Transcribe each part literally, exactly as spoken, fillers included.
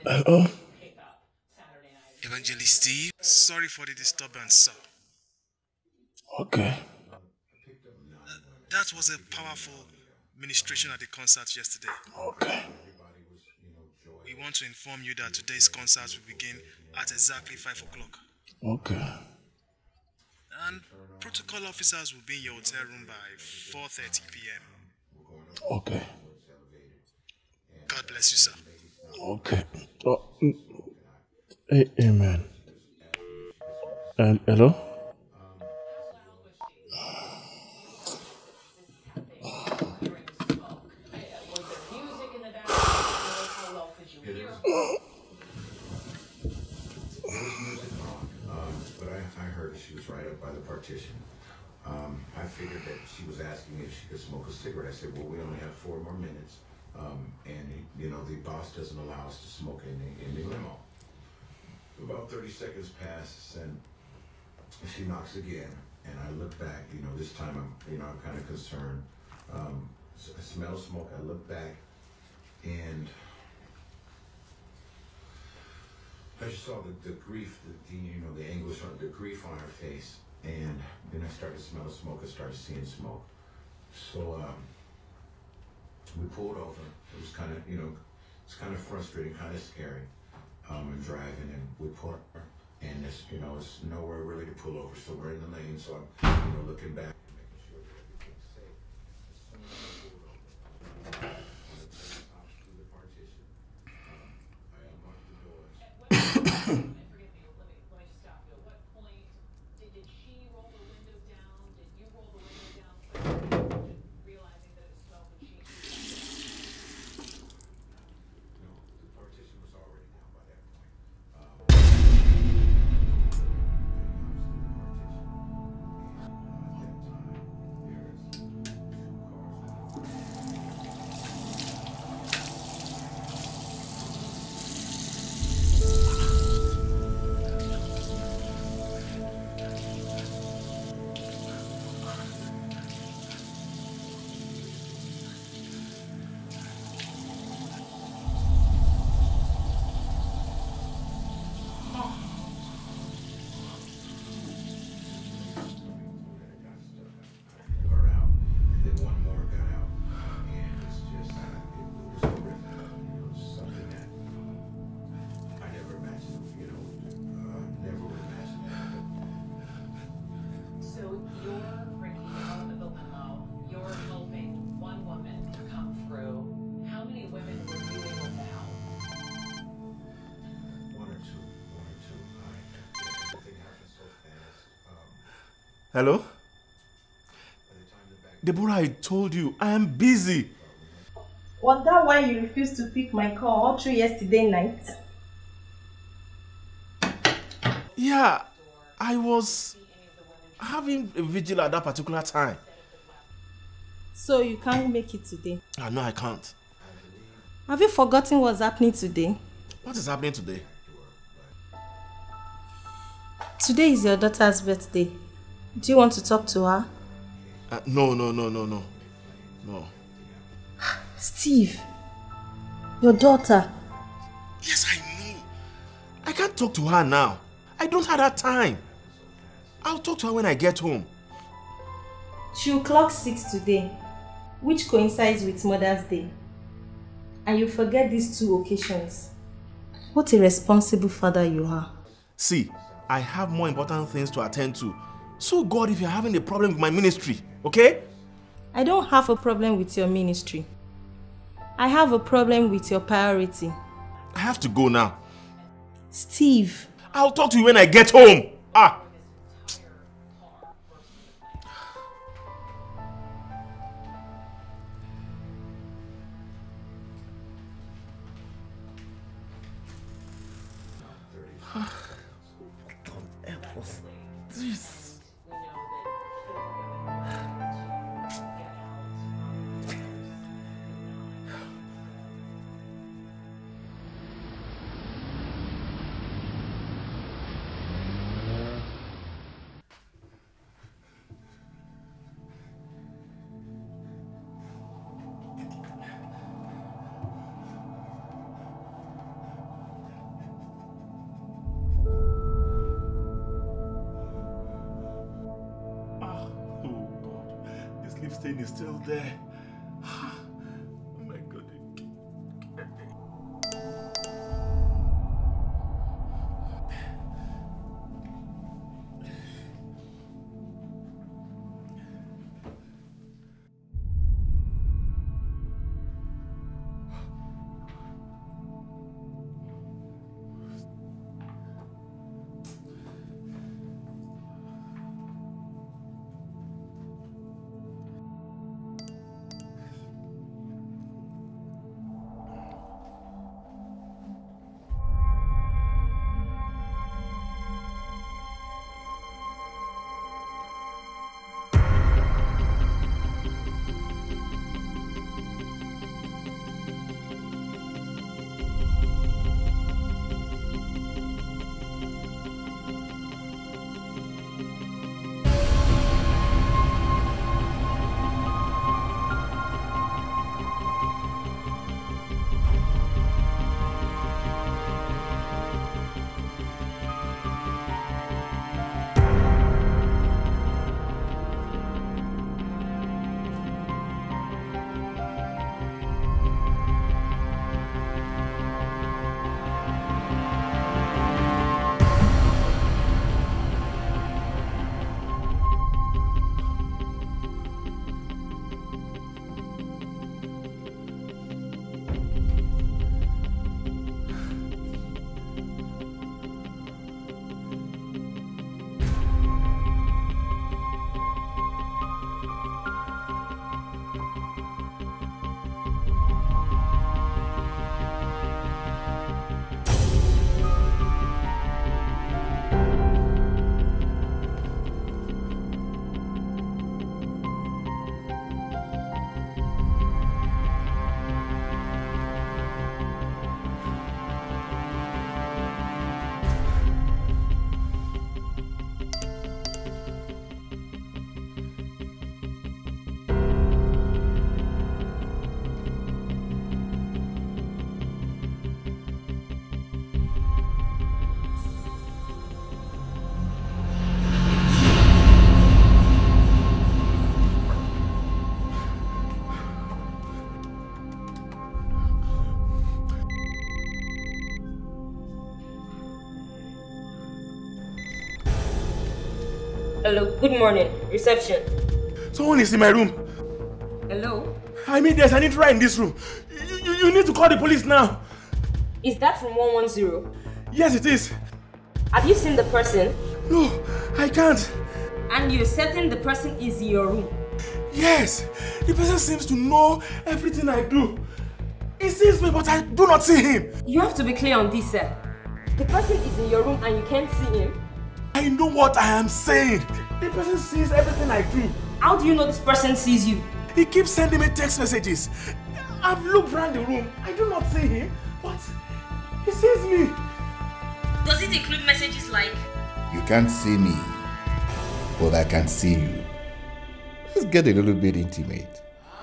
Hello? Evangelist Steve, sorry for the disturbance, sir. Okay. That was a powerful ministration at the concert yesterday. Okay. We want to inform you that today's concert will begin at exactly five o'clock. Okay. And protocol officers will be in your hotel room by four thirty p m Okay. God bless you, sir. Okay. Oh, mm, a- amen. And hello? But I, I heard that she was right up by the partition. Um, I figured that she was asking if she could smoke a cigarette. I said, well, we only have four more minutes. Um, and, you know, the boss doesn't allow us to smoke in the, in the limo. About thirty seconds passes, and she knocks again. And I look back, you know, this time I'm, you know, I'm kind of concerned. Um, I smell smoke. I look back, and I just saw the, the grief, the, the, you know, the anguish, on the grief on her face. And then I started to smell smoke. I started seeing smoke. So um, we pulled over. It was kind of, you know, it's kind of frustrating, kind of scary. Um, and driving, and we pulled over, and it's, you know, it's nowhere really to pull over. So we're in the lane. So I'm, you know, looking back and making sure that everything's safe. As soon as I pulled over, um, the place stopped through the partition. Um, I unlocked the doors. Forgive me, let me, let me just stop you. At what point did, did she roll the window down? Did you roll the window down? So realizing that it was smoke and she... No, the partition was already down by that point. Um, her out, and then one more got out, and it's just, it, it was horrific. You know, something that I never imagined, you know, uh, never would imagine that. So you're bringing out of the limo, you're helping one woman come through. How many women were you able to help? One or two, one or two. I, everything happened so fast. Um, Hello? by the time the back Deborah, I told you, I am busy. Was that why you refused to pick my call all through yesterday night? Yeah, I was having a vigil at that particular time. So you can't make it today? Ah, no, I can't. Have you forgotten what's happening today? What is happening today? Today is your daughter's birthday. Do you want to talk to her? Uh, no, no, no, no, no. No. Steve, your daughter. Yes, I know. I can't talk to her now. I don't have that time. I'll talk to her when I get home. She'll clock six today, which coincides with Mother's Day. And you forget these two occasions. What a responsible father you are. See, I have more important things to attend to. So God, if you're having a problem with my ministry, okay? I don't have a problem with your ministry. I have a problem with your priority. I have to go now. Steve. I'll talk to you when I get home. Ah. This. stain is still there. Oh my God. Hello, good morning. Reception. Someone is in my room. Hello? I mean, there's an intruder in this room. You, you, you need to call the police now. Is that from one one zero? Yes, it is. Have you seen the person? No, I can't. And you're certain the person is in your room? Yes, the person seems to know everything I do. He sees me, but I do not see him. You have to be clear on this, sir. The person is in your room and you can't see him? I know what I am saying. The person sees everything I do. How do you know this person sees you? He keeps sending me text messages. I've looked around the room. I do not see him, but he sees me. Does it include messages like, "You can't see me, but I can see you"? Let's get a little bit intimate.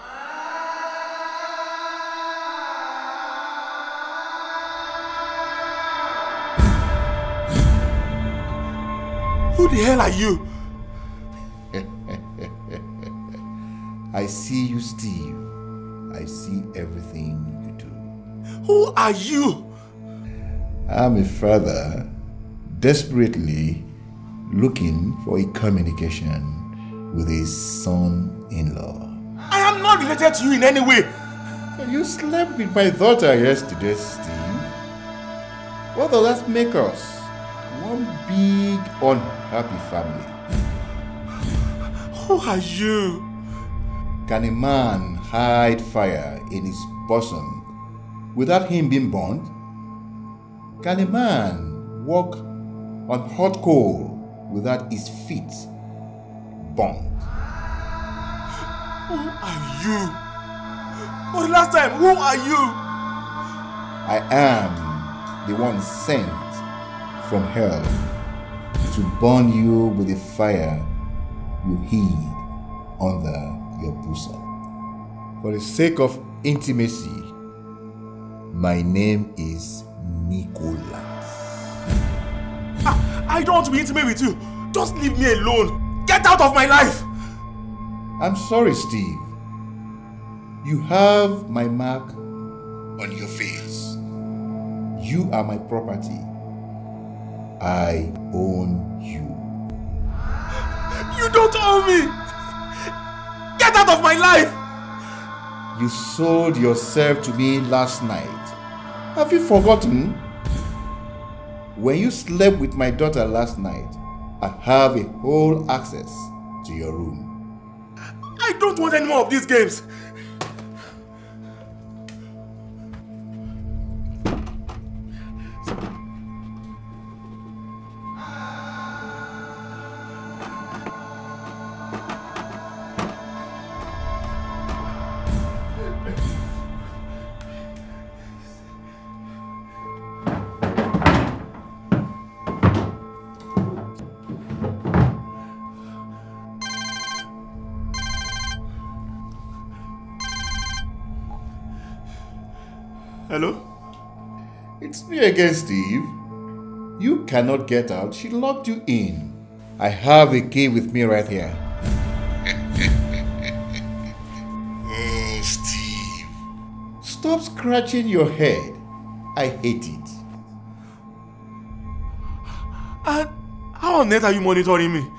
Who the hell are you? I see you, Steve. I see everything you do. Who are you? I'm a father desperately looking for a communication with his son-in-law. I am not related to you in any way. You slept with my daughter yesterday, Steve. What does that make us? One big unhappy family. Who are you? Can a man hide fire in his bosom without him being burned? Can a man walk on hot coal without his feet burned? Who are you? For the last time, who are you? I am the one sent from hell to burn you with the fire you hid under your bosom. For the sake of intimacy, my name is Nicholas. I, I don't want to be intimate with you. Just leave me alone. Get out of my life. I'm sorry, Steve. You have my mark on your face. You are my property. I own you. You don't own me! Get out of my life! You sold yourself to me last night. Have you forgotten? When you slept with my daughter last night, I have a whole access to your room. I don't want any more of these games. Hello? It's me again, Steve. You cannot get out. She locked you in. I have a key with me right here. Oh, Steve. Stop scratching your head. I hate it. And how on earth are you monitoring me?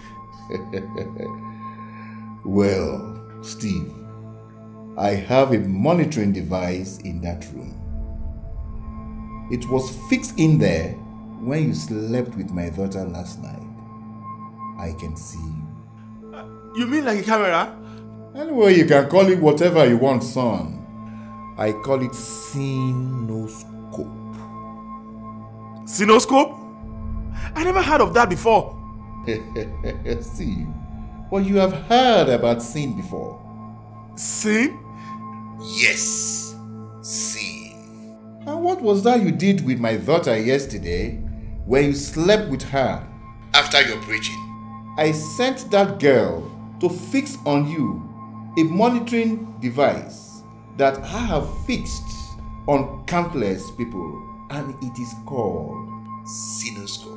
Well, Steve, I have a monitoring device in that room. It was fixed in there when you slept with my daughter last night. I can see you. Uh, you mean like a camera? Anyway, you can call it whatever you want, son. I call it Cinoscope. Cinoscope? I never heard of that before. See, but you have heard about sin before. Sin? Yes, sin. And what was that you did with my daughter yesterday when you slept with her after your preaching? I sent that girl to fix on you a monitoring device that I have fixed on countless people, and it is called Cinoscope.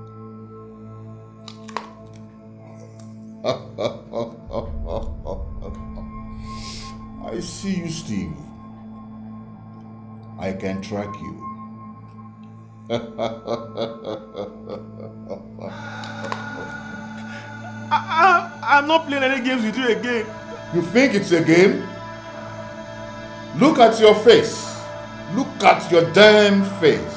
I see you, Steve. I can track you. I, I, I'm not playing any games with you again. You think it's a game? Look at your face. Look at your damn face.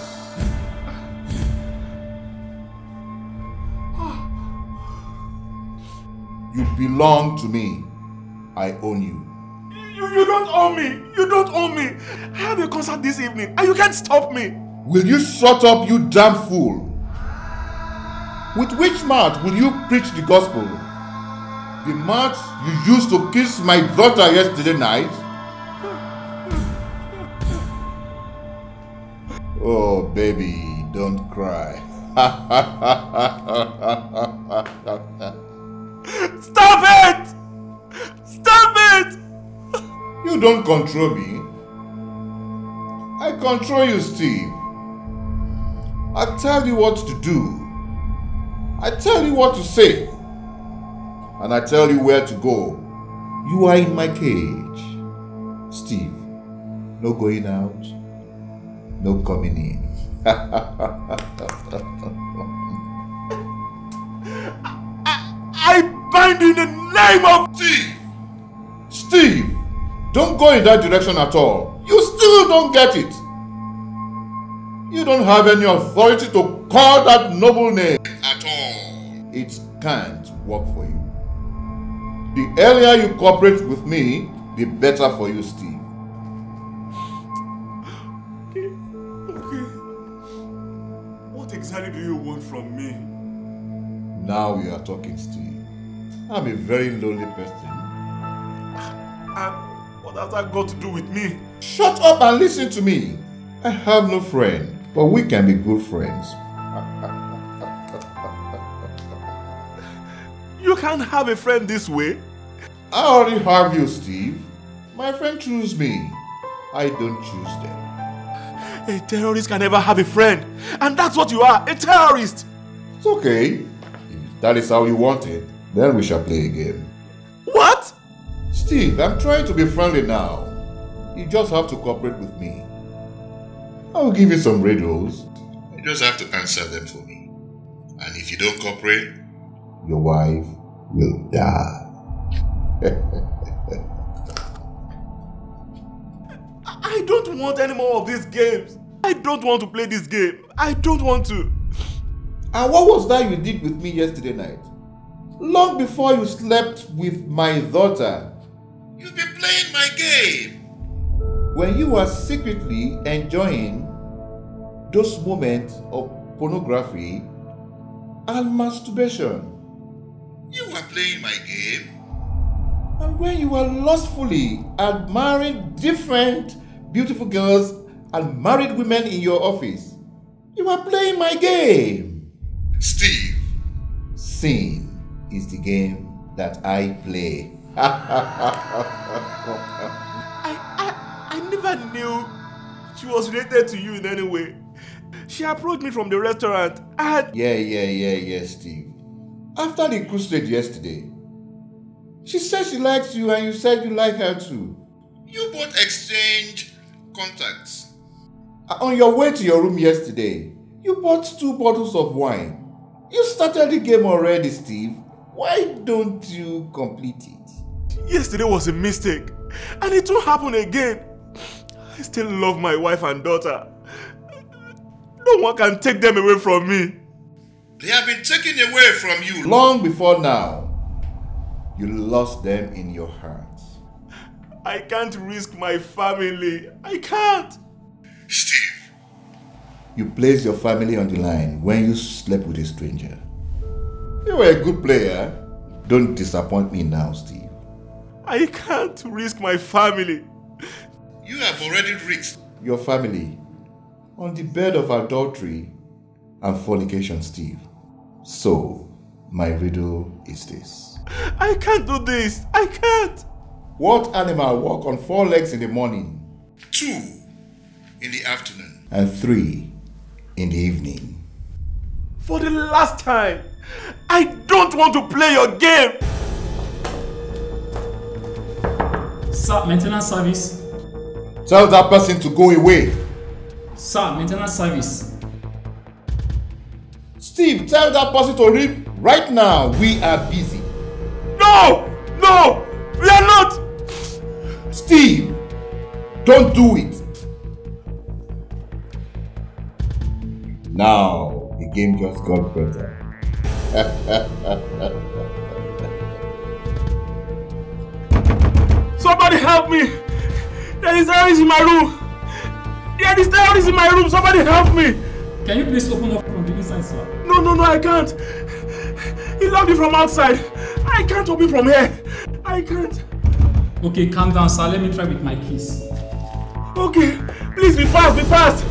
You belong to me. I own you. You, you don't own me. You don't own me. I have a concert this evening and you can't stop me. Will you shut up, you damn fool? With which mouth will you preach the gospel? The mouth you used to kiss my daughter yesterday night? Oh, baby, don't cry. Stop it! Stop it! You don't control me. I control you, Steve. I tell you what to do. I tell you what to say. And I tell you where to go. You are in my cage. Steve, no going out, no coming in. I, I bind you in the name of Steve! Steve! Don't go in that direction at all. You still don't get it. You don't have any authority to call that noble name at all. It can't work for you. The earlier you cooperate with me, the better for you, Steve. Okay, okay. What exactly do you want from me? Now you are talking, Steve. I'm a very lonely person. And what has that got to do with me? Shut up and listen to me. I have no friend, but we can be good friends. You can't have a friend this way. I already have you, Steve. My friend choose me. I don't choose them. A terrorist can never have a friend. And that's what you are, a terrorist. It's okay. If that is how you want it, then we shall play a game. What? Steve, I'm trying to be friendly now. You just have to cooperate with me. I will give you some riddles. You just have to answer them for me. And if you don't cooperate, your wife will die. I don't want any more of these games. I don't want to play this game. I don't want to. And what was that you did with me yesterday night? Long before you slept with my daughter. You've been playing my game. When you were secretly enjoying those moments of pornography and masturbation. You were playing my game. And when you were lustfully admiring different beautiful girls and married women in your office, you were playing my game. Steve, sin is the game that I play. I, I, I never knew she was related to you in any way. She approached me from the restaurant and... Yeah, yeah, yeah, yeah, Steve. After the crusade yesterday, she said she likes you and you said you like her too. You both exchanged contacts. On your way to your room yesterday, you bought two bottles of wine. You started the game already, Steve. Why don't you complete it? Yesterday was a mistake, and it won't happen again. I still love my wife and daughter. No one can take them away from me. They have been taken away from you long before now. You lost them in your hearts. I can't risk my family. I can't. Steve, you placed your family on the line when you slept with a stranger. You were a good player. Don't disappoint me now, Steve. I can't risk my family. You have already risked your family on the bed of adultery and fornication, Steve. So, my riddle is this. I can't do this. I can't. What animal walks on four legs in the morning, two in the afternoon, and three in the evening? For the last time, I don't want to play your game. Sir, maintenance service. Tell that person to go away. Sir, maintenance service. Steve, tell that person to leave right now. We are busy. No! No! We are not! Steve, don't do it. Now, the game just got better. Somebody help me! There is terrorists in my room! There is terrorists in my room! Somebody help me! Can you please open up from the inside, sir? No, no, no, I can't. He locked me from outside. I can't open from here. I can't. Okay, calm down, sir. Let me try with my keys. Okay, please be fast, be fast.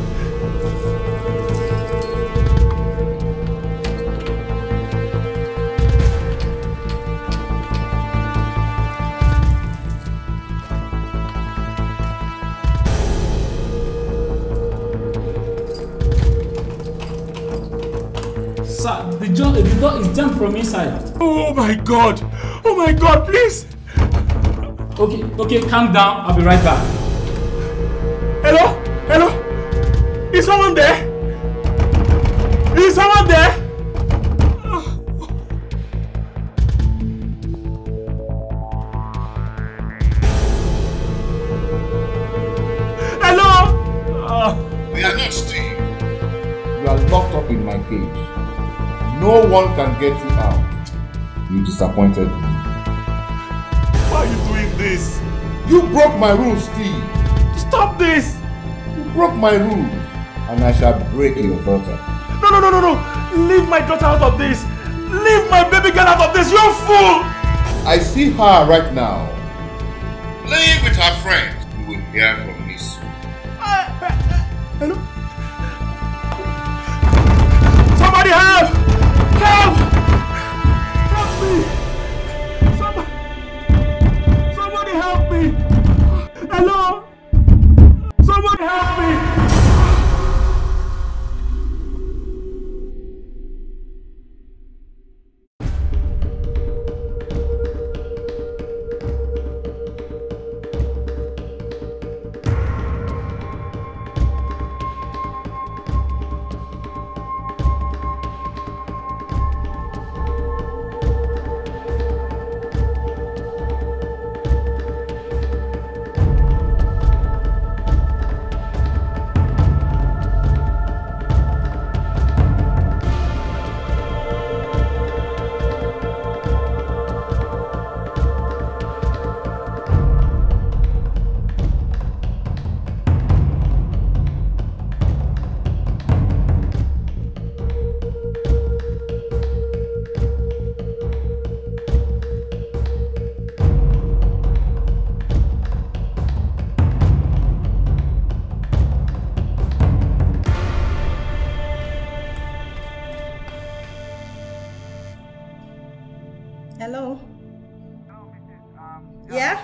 Sir, the door, the door is jammed from inside. Oh my God! Oh my God, please! Okay, okay, calm down. I'll be right back. Hello? Hello? Is someone there? Is someone there? Hello? We are not Steve. You are locked up in my cage. No one can get you out. You disappointed me. Why are you doing this? You broke my rules, Steve. Stop this! You broke my rules. And I shall break your daughter. No, no, no, no, no! Leave my daughter out of this! Leave my baby girl out of this! You're a fool! I see her right now. Playing with her friends. You will hear from me soon. Uh, uh, uh, hello? Somebody help! Help! Help me! Somebody, somebody help me! Hello? Somebody help me! Hello? Yeah?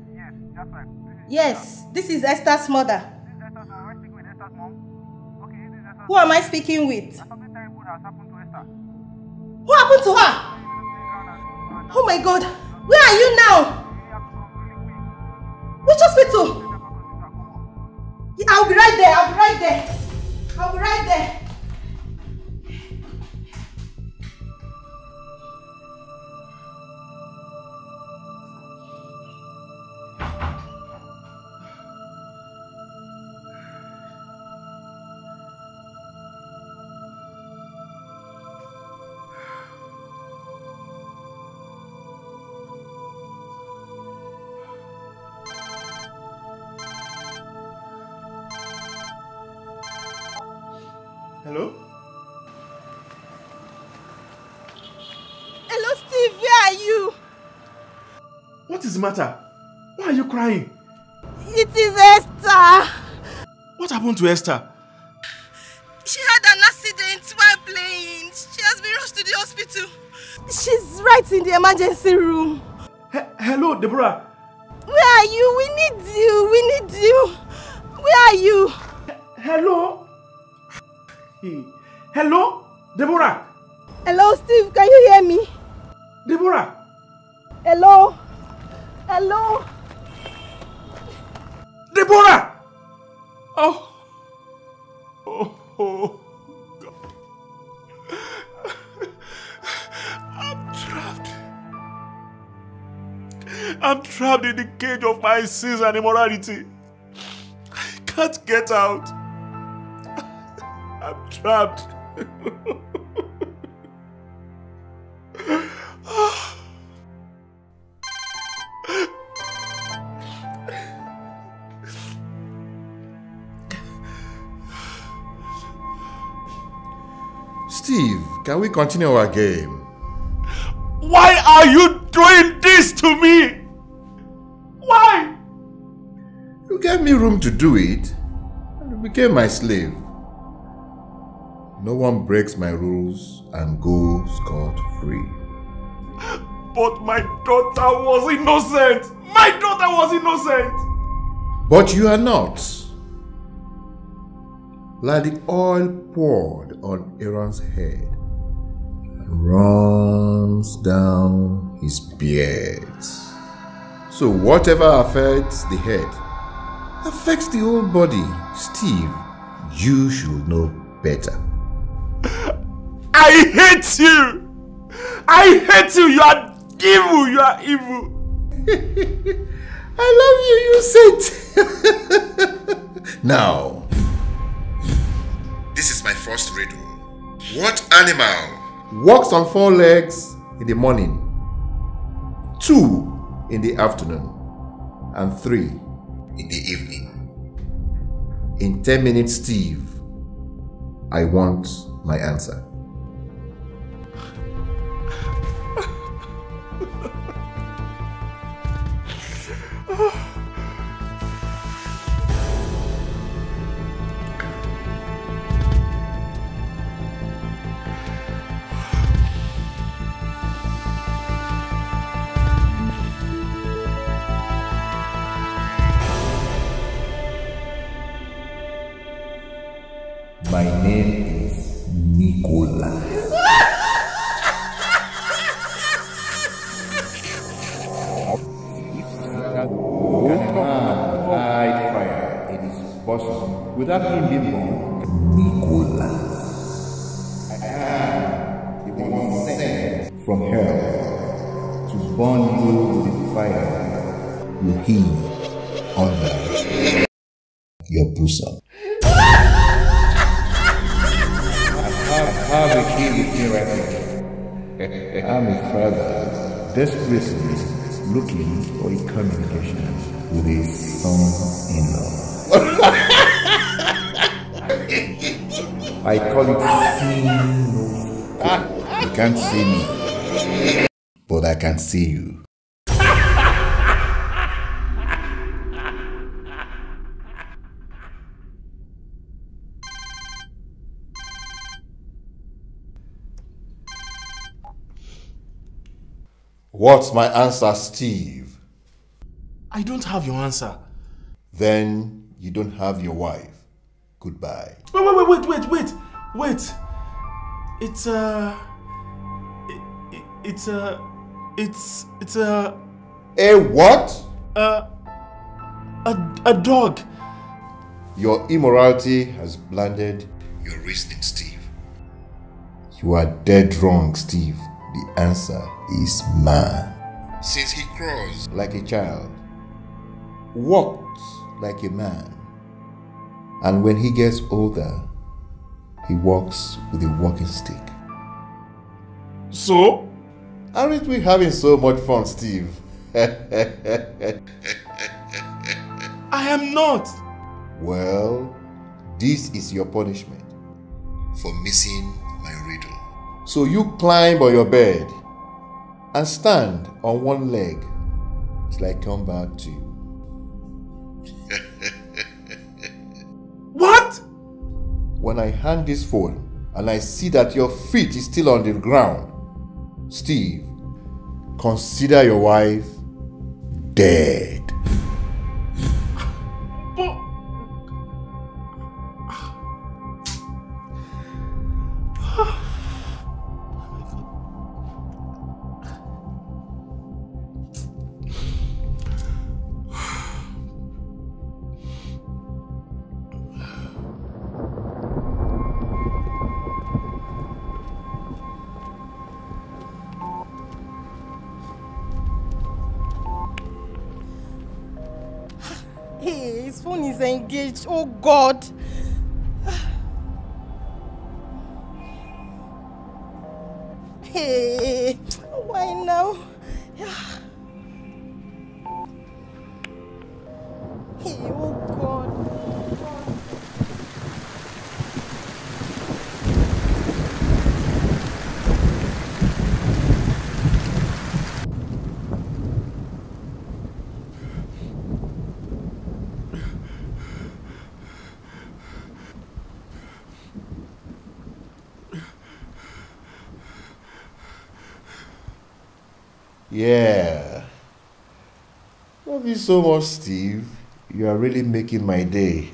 Yes, this is Esther's mother. Who am I speaking with? What happened to her? Oh my God, where are you now? Which hospital? Yeah, I'll be right there, I'll be right there. I'll be right there. Hello? Hello, Steve, where are you? What is the matter? Why are you crying? It is Esther. What happened to Esther? She had an accident while playing. She has been rushed to the hospital. She's right in the emergency room. He hello, Deborah. Where are you? We need you. We need you. Where are you? He hello? Hello? Deborah? Hello, Steve. Can you hear me? Deborah? Hello? Hello? Deborah! Oh. Oh, oh God. I'm trapped. I'm trapped in the cage of my sins and immorality. I can't get out. I'm trapped. Steve, can we continue our game? Why are you doing this to me? Why? You gave me room to do it, and you became my slave. No one breaks my rules and goes scot-free. But my daughter was innocent. My daughter was innocent. But you are not. Like the oil poured on Aaron's head and runs down his beard. So whatever affects the head affects the whole body. Steve, you should know better. I hate you. I hate you. You are evil. You are evil. I love you, you said. Now, this is my first riddle. What animal walks on four legs in the morning, two in the afternoon, and three in the evening? In ten minutes, Steve, I want my answer. My name is Nicola. Hide fire in his bosom without him being born. Nicola. I am the one sent from hell to burn you with the fire with him under your bosom. I have a key with me right here. I'm a father desperately looking for a communication with his son-in-law. I call it seeing no scope. You can't see me, but I can see you. What's my answer, Steve? I don't have your answer. Then you don't have your wife. Goodbye. Wait, wait, wait, wait, wait, wait, wait. It's a... It, it, it's a... It's... It's a... A what? A... A, a dog. Your immorality has blinded your reasoning, Steve. You are dead wrong, Steve. The answer is man. Since he crawls like a child, walks like a man, and when he gets older, he walks with a walking stick. So? Aren't we having so much fun, Steve? I am not. Well, this is your punishment for missing my riddle. So you climb on your bed and stand on one leg till I come back to you. What? When I hang this phone and I see that your feet is still on the ground, Steve, consider your wife dead. But... Hey, his phone is engaged. Oh God. Hey, why now? Hey, oh God. Yeah. Love you so much, Steve. You are really making my day.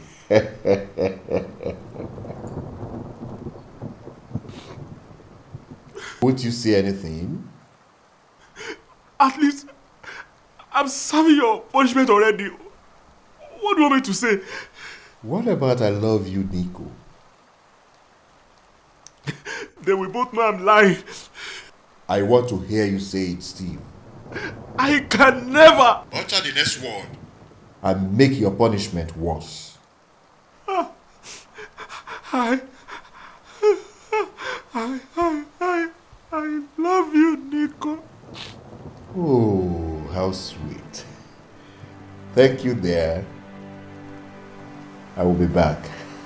Won't you say anything? At least, I'm serving your punishment already. What do you want me to say? What about I love you, Nico? Then we both know I'm lying. I want to hear you say it, Steve. I can never. Utter the next word and make your punishment worse. I, I, I, I, I love you, Nico. Oh, how sweet. Thank you there. I will be back.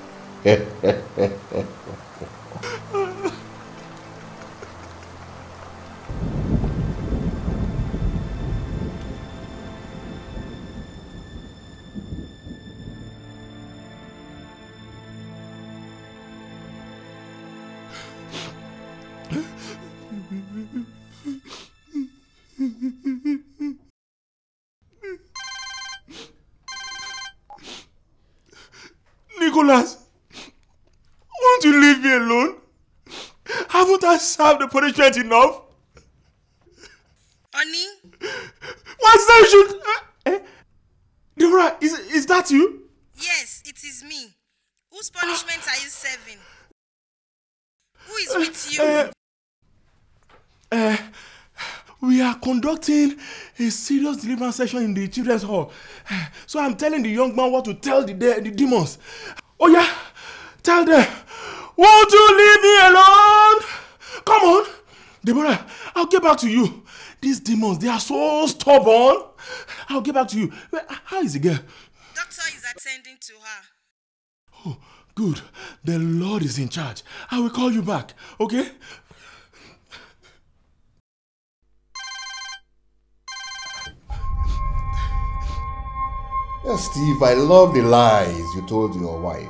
Nicholas, won't you leave me alone? Haven't I served the punishment enough? Honey? What's that you should... Uh, eh? Deborah, is, is that you? Yes, it is me. Whose punishment are you serving? Who is with you? Uh, uh, we are conducting a serious deliverance session in the children's hall. So I'm telling the young man what to tell the, de the demons. Oh yeah, tell them. Won't you leave me alone? Come on. Deborah, I'll get back to you. These demons, they are so stubborn. I'll get back to you. How is the girl? Doctor is attending to her. Oh, good. The Lord is in charge. I will call you back, okay? Yes, Steve, I love the lies you told your wife.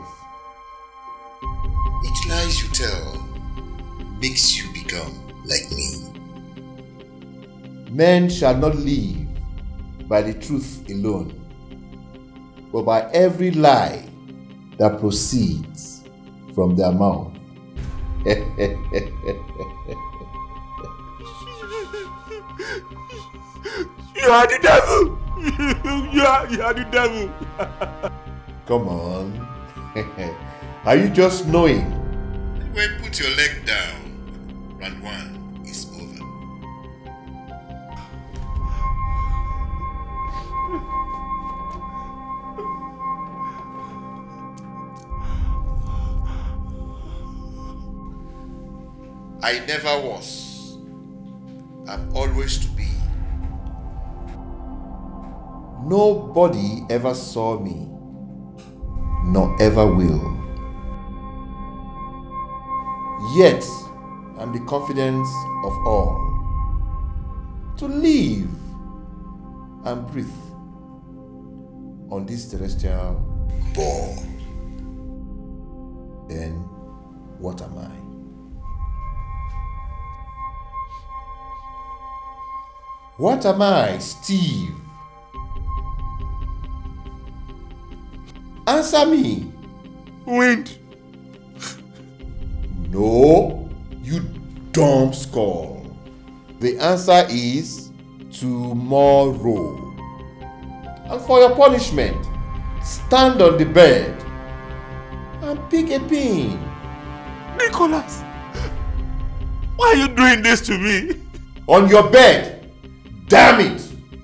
Each lies you tell makes you become like me. Men shall not live by the truth alone, but by every lie that proceeds from their mouth. You are the devil! you, are, you are the devil! Come on. Are you just knowing? Anyway, put your leg down. Round one is over. I never was. I'm always to be. Nobody ever saw me, nor ever will. Yet, I'm the confidence of all. To live and breathe on this terrestrial ball. Then, what am I? What am I, Steve? Answer me. Wind. No, you dumb skull. The answer is tomorrow. And for your punishment, stand on the bed and pick a pin. Nicholas, why are you doing this to me? On your bed, damn it!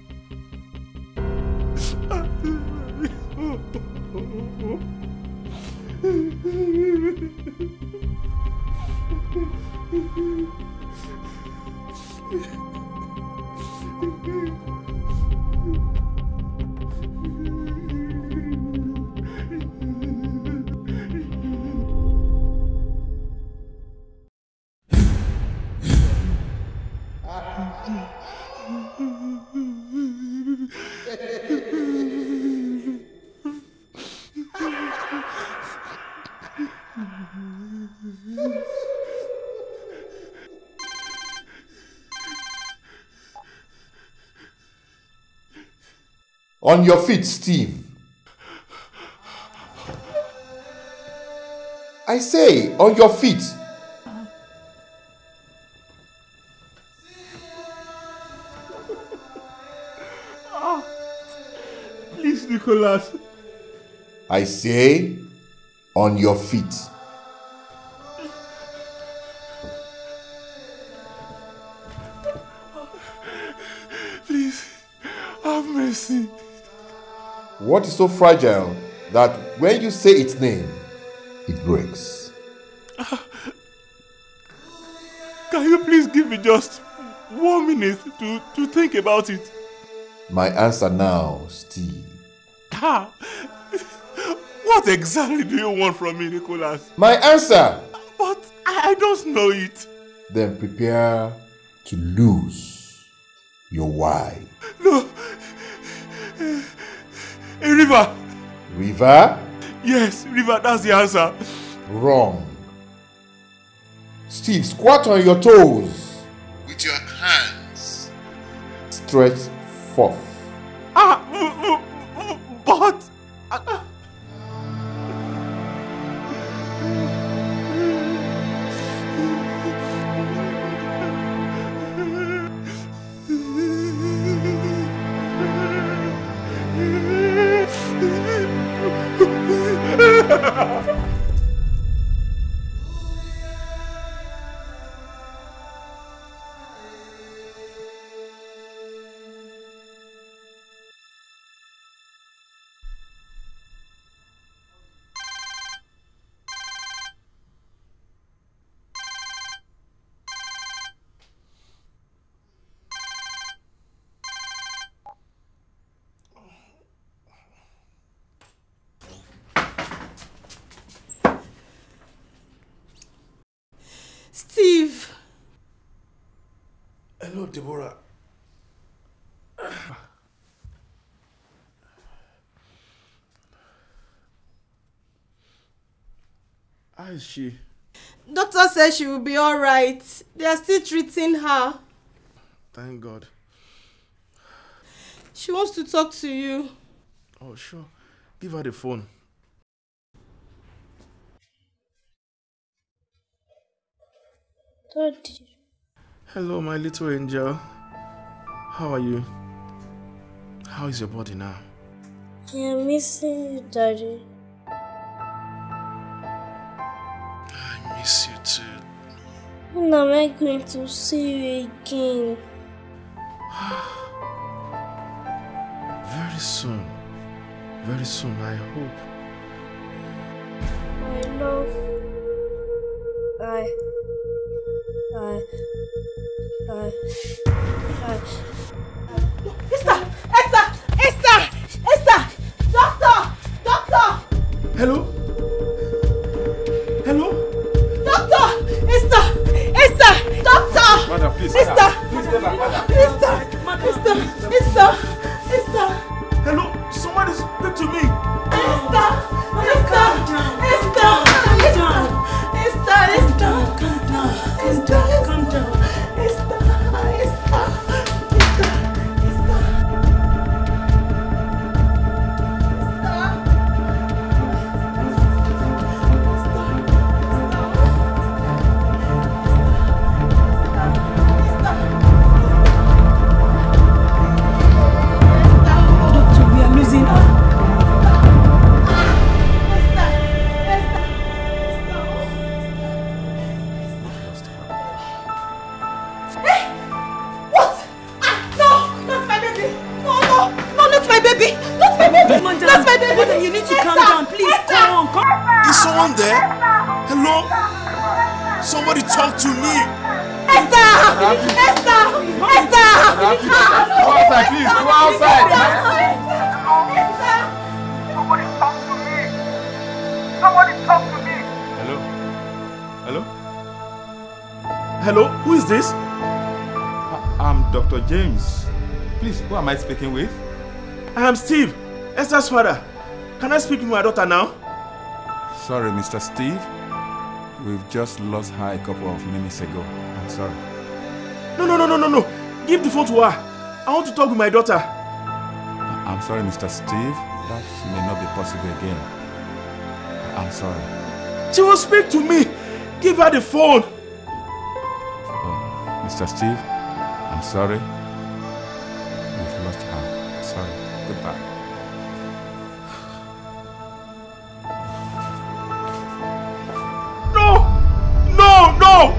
On your feet, Steve. I say, on your feet. Oh, please, Nicholas. I say, on your feet. Please, have mercy. What is so fragile that when you say its name, it breaks? Uh, can you please give me just one minute to, to think about it? My answer now, Steve. Ah, what exactly do you want from me, Nicholas? My answer! But I, I don't know it. Then prepare to lose your why. No. A river. River? Yes, river, that's the answer. Wrong. Steve, squat on your toes. With your hands stretched forth. Ah, but... Uh, Steve. Hello, Deborah. How is she? Doctor says she will be all right. They are still treating her. Thank God. She wants to talk to you. Oh, sure. Give her the phone. Daddy. Hello, my little angel. How are you? How is your body now? I am missing you, Daddy. I miss you too. When am I going to see you again? Very soon. Very soon, I hope. I love... I... I... I... I... Esther! Esther! Esther! Esther! Doctor! Doctor! Hello? Hello? Doctor! Esther! Esther! Doctor! Madam, please. Esther! Please stay back, madam. Esther! Esther! Esther! Esther! Hello? Somebody speak to me. Esther! Esther! Esther! Esther! Esther! Esther! Calm down. Esther! Calm down. Esther! Esther! That's my baby. Mother, you need to calm down, please. Come on, come. Is someone there? Hello? Somebody talk to me. Esther! Esther! Esther! Go outside, please. Go outside. Somebody talk to me. Somebody talk to me. Hello? Hello? Hello? Who is this? I'm Doctor James. Please, who am I speaking with? I am Steve, Esther's father. Can I speak with my daughter now? Sorry, Mister Steve. We've just lost her a couple of minutes ago. I'm sorry. No, no, no, no, no, no. Give the phone to her. I want to talk with my daughter. I'm sorry, Mister Steve. That may not be possible again. I'm sorry. She will speak to me. Give her the phone. Oh, Mister Steve, I'm sorry. We've lost her. Sorry. Goodbye. No! No! No!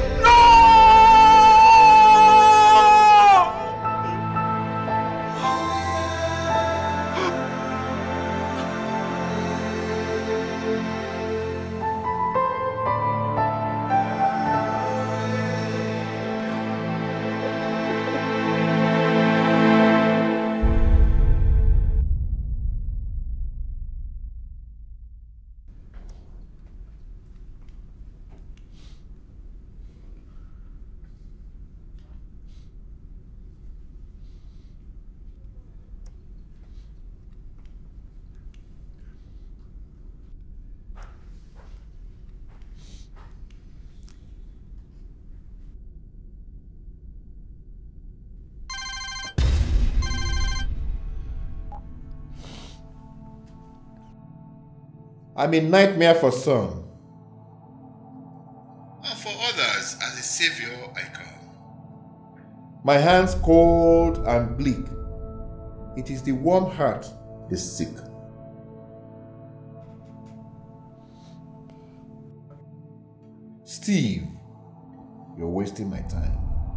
I'm a nightmare for some. And for others, as a savior I come. My hands cold and bleak. It is the warm heart is sick. Steve, you're wasting my time.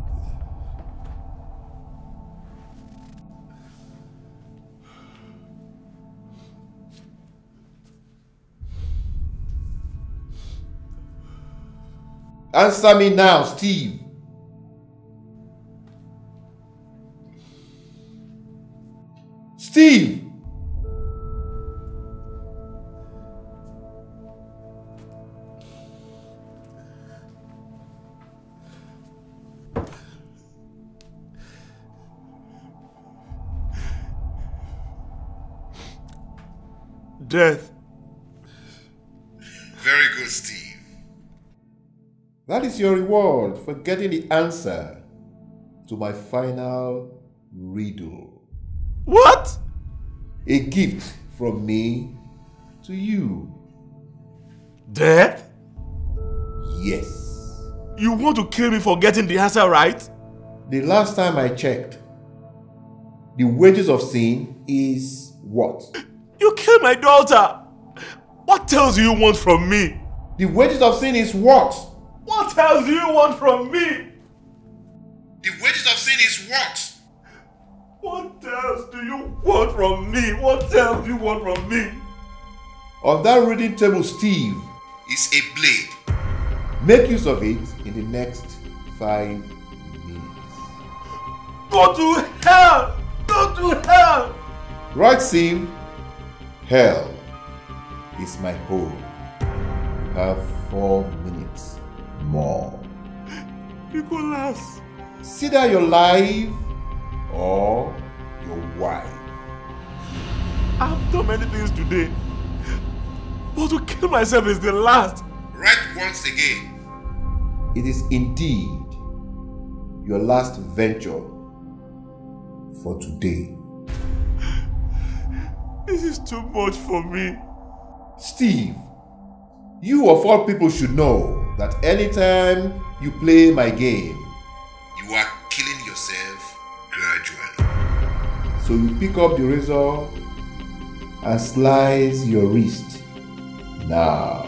Answer me now, Steve. Steve! Death. Very good, Steve. That is your reward for getting the answer to my final riddle. What? A gift from me to you. Death? Yes. You want to kill me for getting the answer right? The last time I checked, the wages of sin is what? You killed my daughter. What else do you want from me? The wages of sin is what? What else do you want from me? The wages of sin is what? What else do you want from me? What else do you want from me? On that reading table, Steve, is a blade. Make use of it in the next five minutes. Go to hell! Go to hell! Right, Steve? Hell is my home. You have four minutes more. Nicholas. It's either your life or your wife. I've done many things today, but to kill myself is the last. Right once again. It is indeed your last venture for today. This is too much for me. Steve, you of all people should know that anytime you play my game, you are killing yourself gradually. So you pick up the razor and slice your wrist now.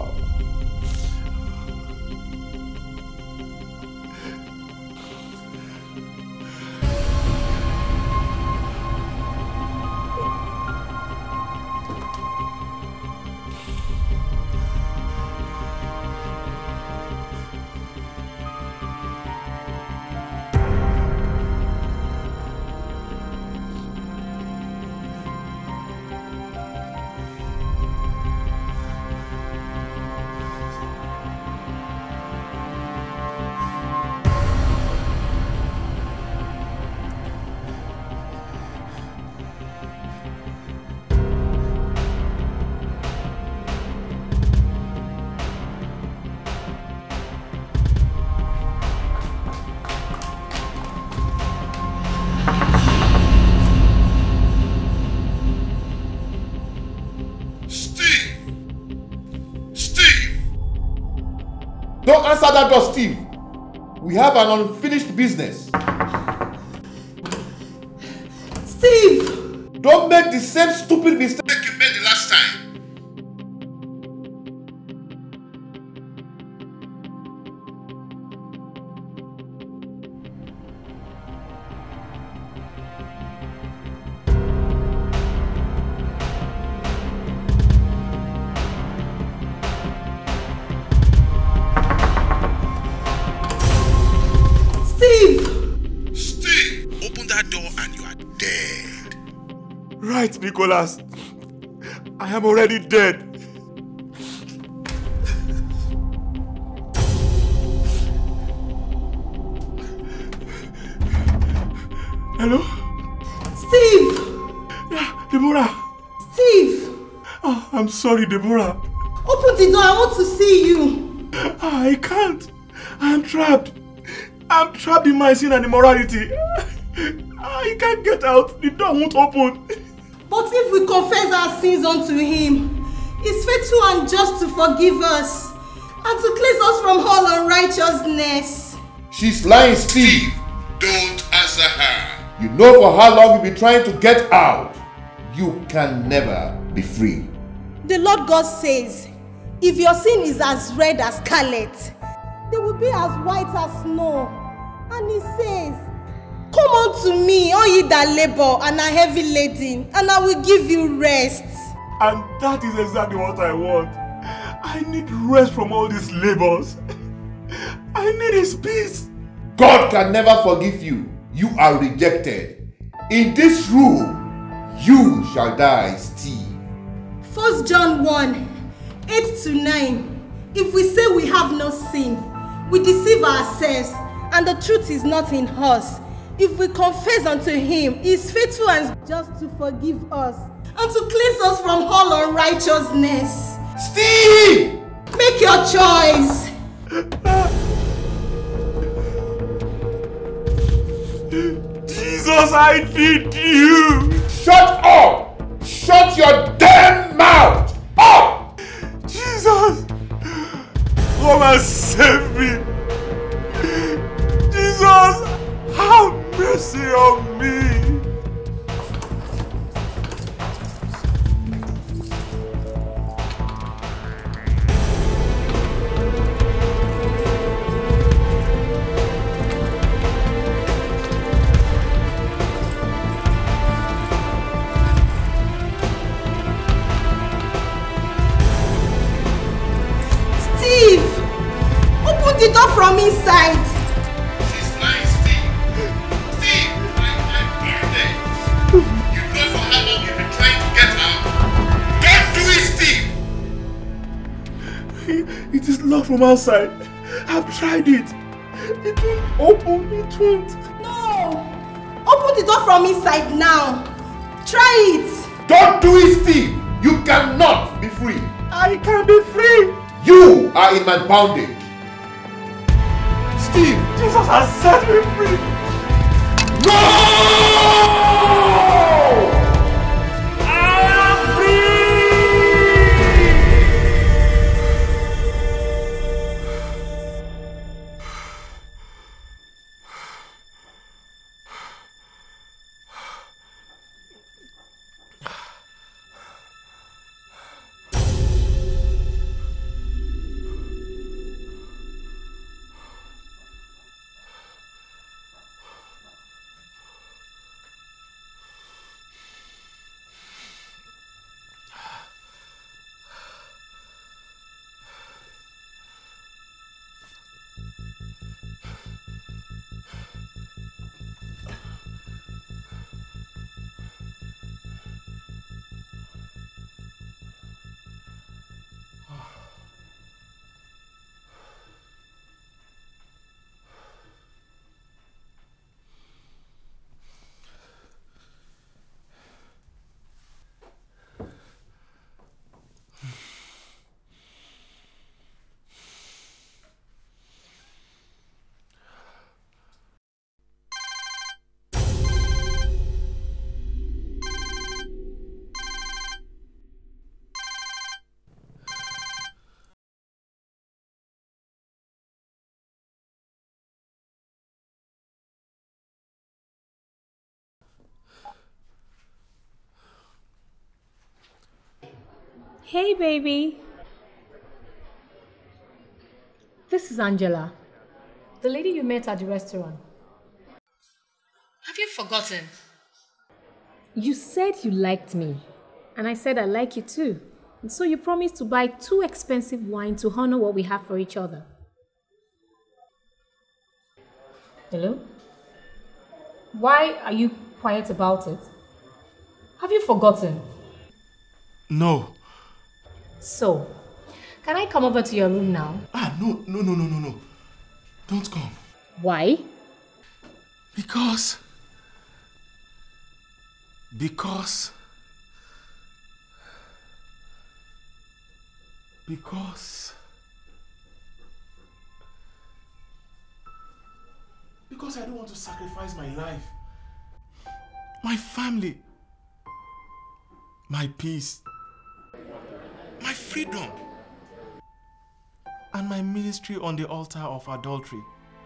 Don't answer that door, Steve. We have an unfinished business. Steve! Don't make the same stupid mistake you made the last time. Right, Nicholas. I am already dead. Hello? Steve! Yeah, Deborah. Steve! Oh, I'm sorry, Deborah. Open the door, I want to see you. I can't. I'm trapped. I'm trapped in my sin and immorality. I can't get out. The door won't open. But if we confess our sins unto him, he's faithful and just to forgive us and to cleanse us from all unrighteousness. She's lying, Steve. Don't answer her. You know for how long you've been trying to get out. You can never be free. The Lord God says, if your sin is as red as scarlet, they will be as white as snow. And he says, come unto me, all ye that labor and are heavy laden, and I will give you rest. And that is exactly what I want. I need rest from all these labors. I need his peace. God can never forgive you. You are rejected. In this room, you shall die, Steve. First John one, eight to nine. If we say we have no sin, we deceive ourselves, and the truth is not in us. If we confess unto him, he is faithful and just to forgive us and to cleanse us from all unrighteousness. Steve! Make your choice. Jesus, I need you. shut up! Shut your damn mouth! Up! Jesus! Come and save me! Jesus! Have mercy on me! Open the door from inside. She's lying, Steve. Steve, I, I'm birthday. You know for how long you've been trying to get out. Don't do it, Steve. It is locked from outside. I've tried it. It won't open. It won't. No. Open the door from inside now. Try it. Don't do it, Steve. You cannot be free. I can be free. You are in my bondage. Steve, Jesus has set me free. No! I am Hey, baby. This is Angela, the lady you met at the restaurant. Have you forgotten? You said you liked me, and I said I like you too. And so you promised to buy two expensive wine to honor what we have for each other. Hello? Why are you quiet about it? Have you forgotten? No. So, can I come over to your room now? Ah, no, no, no, no, no, no. Don't come. Why? Because... Because... Because... Because I don't want to sacrifice my life. My family. My peace. My freedom. And my ministry on the altar of adultery.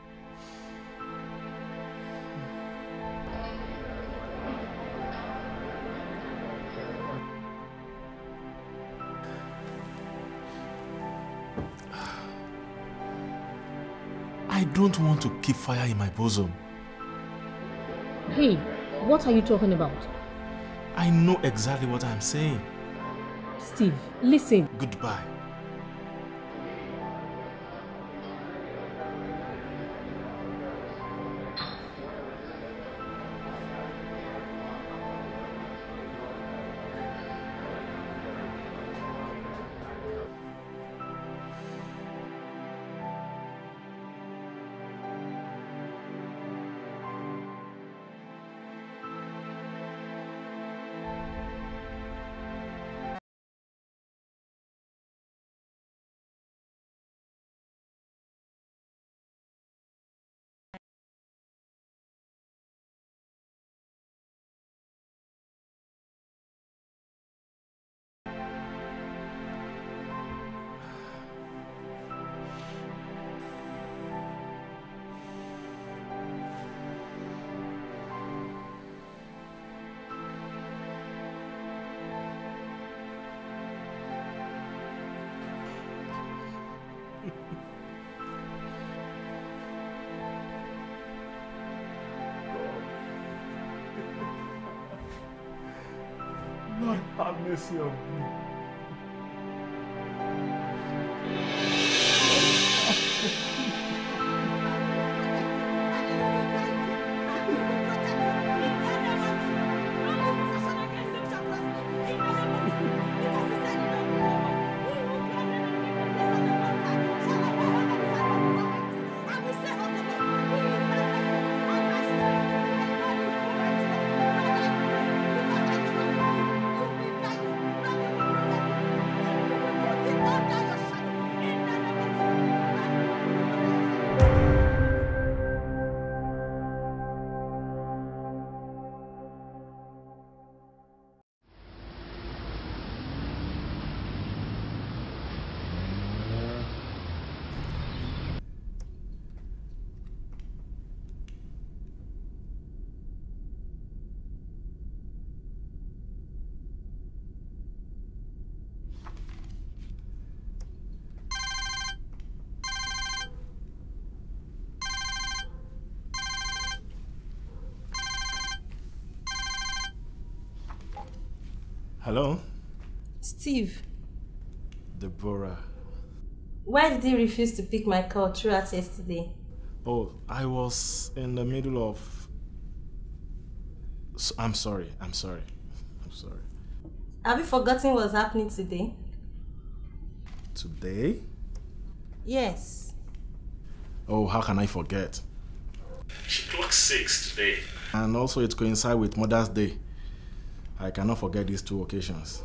I don't want to keep fire in my bosom. Hey, what are you talking about? I know exactly what I'm saying. Steve, listen. Goodbye. Lord, have mercy on me. Hello? Steve, Deborah. why did you refuse to pick my call throughout yesterday? Oh, I was in the middle of... So, I'm sorry, I'm sorry. I'm sorry. Have you forgotten what's happening today? Today? Yes. Oh, how can I forget? She clocked six today. And also it coincides with Mother's Day. I cannot forget these two occasions.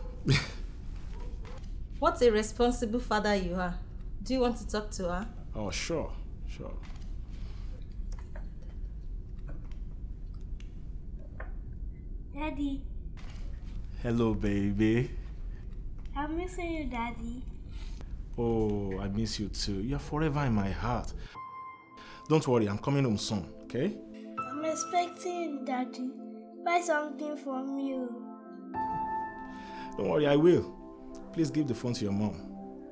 What a responsible father you are. Do you want to talk to her? Oh, sure, sure. Daddy. Hello, baby. I'm missing you, Daddy. Oh, I miss you too. You're forever in my heart. Don't worry, I'm coming home soon, okay? I'm expecting you, Daddy. Buy something for me. Don't worry, I will. Please give the phone to your mom.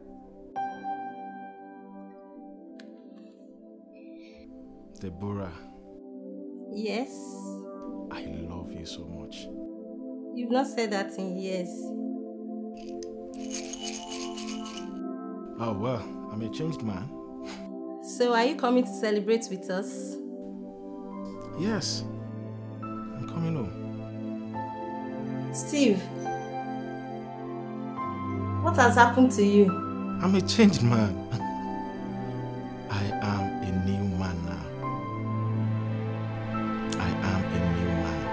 Deborah. Yes? I love you so much. You've not said that in years. Oh, well, I'm a changed man. So are you coming to celebrate with us? Yes. I'm coming home. Steve, what has happened to you? I'm a changed man. I am a new man now. I am a new man.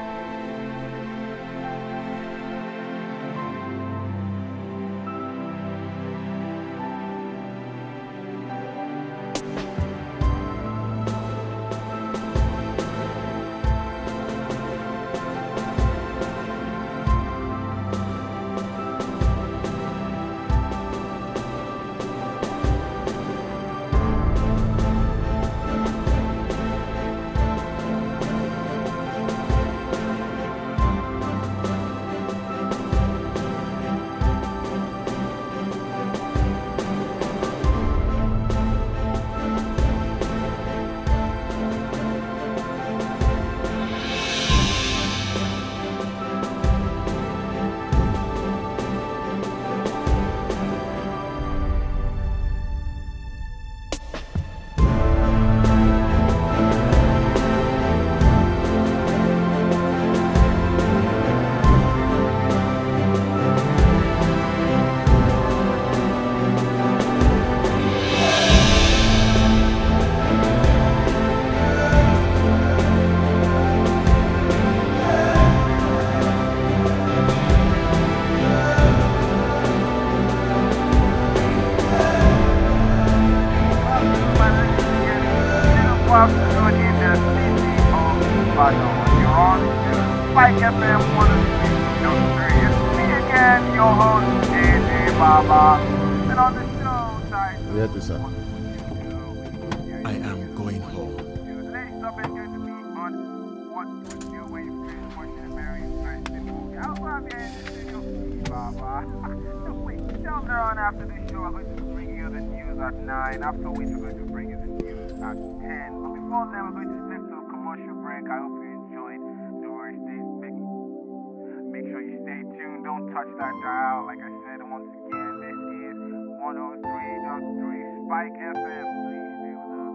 Later on after this show, I'm going to bring you the news news at nine. After which we're going to bring you the news at ten. But before then, we're going to step to a commercial break. I hope you enjoyed. Don't worry, stay big. Make sure you stay tuned. Don't touch that dial. Like I said, once again, this is one oh three point three Spike F M. Please stay with us.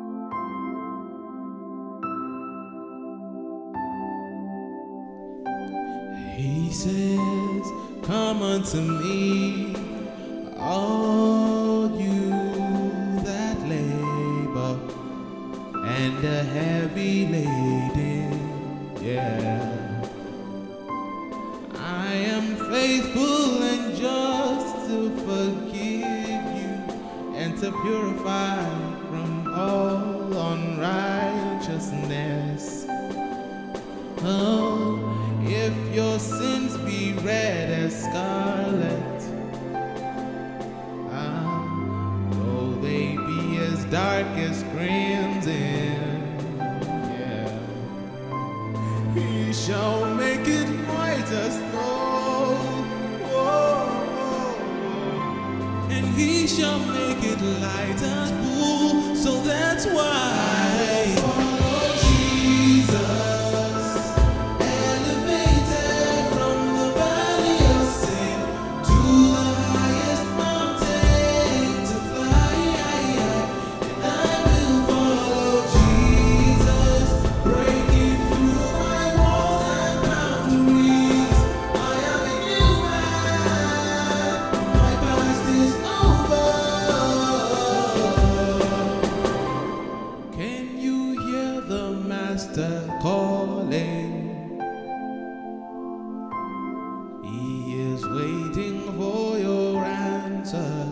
He says, come unto me, all you that labor and are heavy laden, yeah. I am faithful and just to forgive you and to purify from all unrighteousness. Oh, if your sins be red as scarlet, ah, though they be as dark as crimson, yeah, he shall make it white as snow, oh, and he shall make it light as wool. So that's why I follow Jesus. Calling, he is waiting for your answer.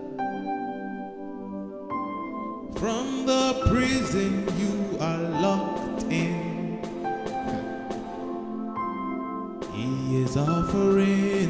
From the prison you are locked in, he is offering